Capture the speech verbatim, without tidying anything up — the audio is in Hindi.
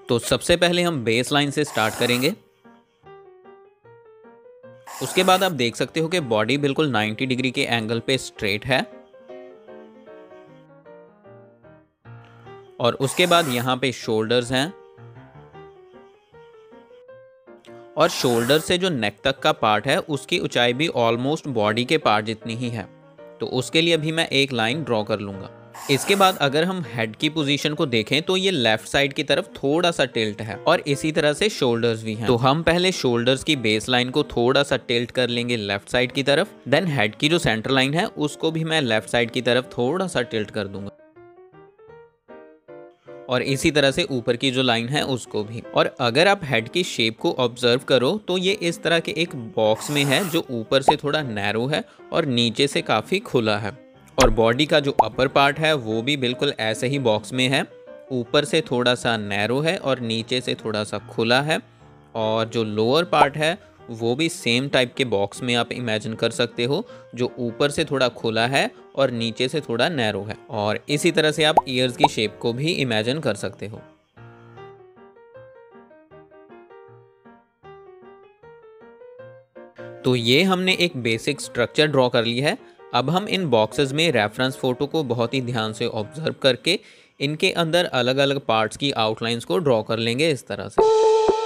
तो सबसे पहले हम बेस लाइन से स्टार्ट करेंगे। उसके बाद आप देख सकते हो कि बॉडी बिल्कुल नब्बे डिग्री के एंगल पे स्ट्रेट है। और उसके बाद यहाँ पे शोल्डर्स हैं और शोल्डर से जो नेक तक का पार्ट है उसकी ऊंचाई भी ऑलमोस्ट बॉडी के पार्ट जितनी ही है। तो उसके लिए अभी मैं एक लाइन ड्रॉ कर लूँगा। इसके बाद अगर हम हेड की पोजीशन को देखें तो ये लेफ्ट साइड की तरफ थोड़ा सा टिल्ट है और इसी तरह से शोल्डर्स भी हैं। तो हम पहले शोल्डर्स की बेस लाइन को थोड़ा सा टिल्ट कर लेंगे लेफ्ट साइड की तरफ। देन हेड की जो सेंटर लाइन है उसको भी मैं लेफ्ट साइड की तरफ थोड़ा सा टिल्ट कर दूंगा और इसी तरह से ऊपर की जो लाइन है उसको भी। और अगर आप हेड की शेप को ऑब्जर्व करो तो ये इस तरह के एक बॉक्स में है जो ऊपर से थोड़ा नैरो है और नीचे से काफ़ी खुला है। और बॉडी का जो अपर पार्ट है वो भी बिल्कुल ऐसे ही बॉक्स में है, ऊपर से थोड़ा सा नैरो है और नीचे से थोड़ा सा खुला है। और जो लोअर पार्ट है वो भी सेम टाइप के बॉक्स में आप इमेजिन कर सकते हो, जो ऊपर से थोड़ा खुला है और नीचे से थोड़ा नैरो है। और इसी तरह से आप ईयर्स की शेप को भी इमेजिन कर सकते हो। तो ये हमने एक बेसिक स्ट्रक्चर ड्रॉ कर ली है। अब हम इन बॉक्सेस में रेफरेंस फ़ोटो को बहुत ही ध्यान से ऑब्जर्व करके इनके अंदर अलग अलग पार्ट्स की आउटलाइंस को ड्रॉ कर लेंगे इस तरह से।